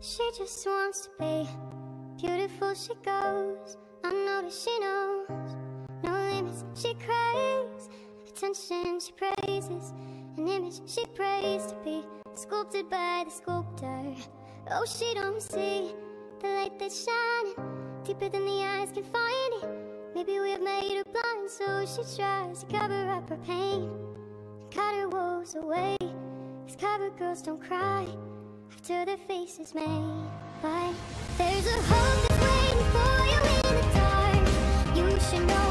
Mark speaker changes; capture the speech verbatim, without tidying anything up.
Speaker 1: She just wants to be beautiful, she goes unnoticed, she knows no limits, she craves attention, she praises an image she prays to be sculpted by the sculptor. Oh, she don't see the light that's shining deeper than the eyes can find it. Maybe we've made her blind, so she tries to cover up her pain and cut her woes away. Cause cover girls don't cry after their face is made. But there's a hope that's waiting for you in the dark. You should know